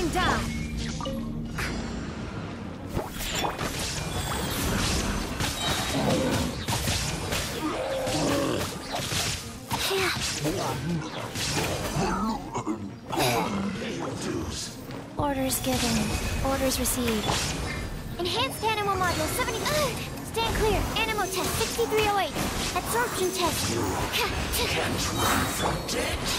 Shine down! Orders given. Orders received. Enhanced animal module 70. Stand clear. Animal test 6308. Absorption test. You can't run from death.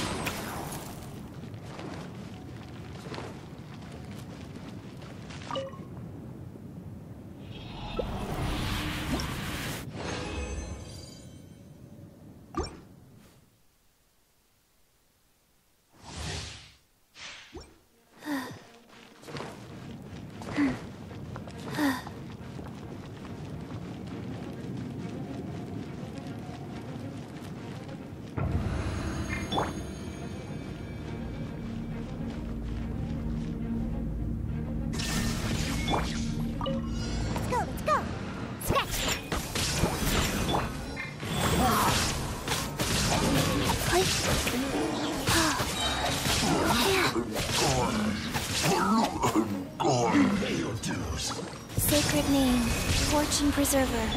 Sacred name, Fortune Preserver.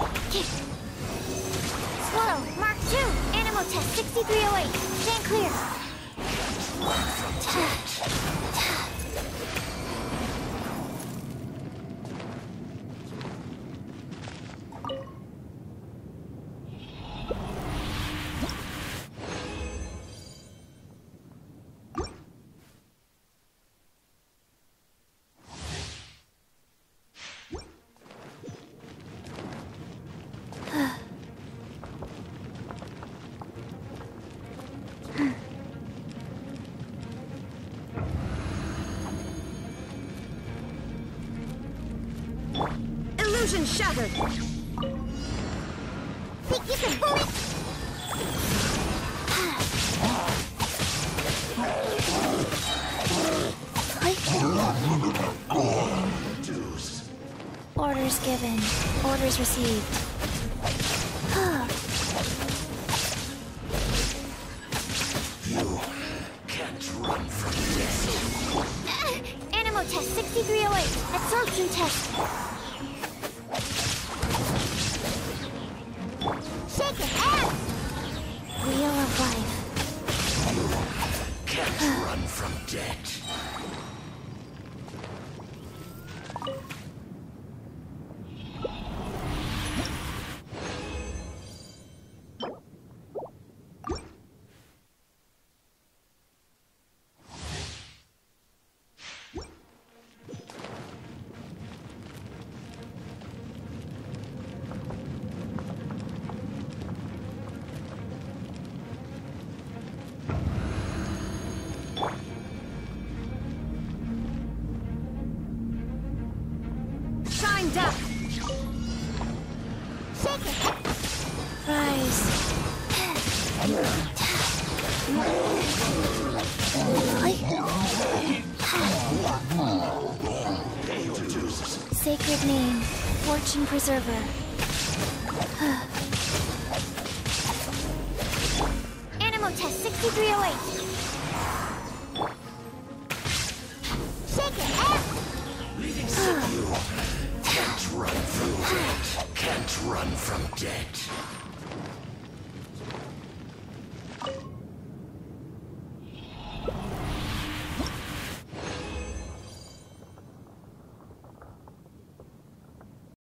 Swallow, Mark 2, Animal Test 6308. Stand clear. Illusion shattered! Think you can bully? Orders given. Orders received. You can't run from death. Animal test 6308. Absorption test. Shake it out! Wheel of life. You can't run from death. Shine down! Shake it! Rise. Sacred name, Fortune Preserver. Animal test 6308. Shake it out! You can't run from death. Can't run from death.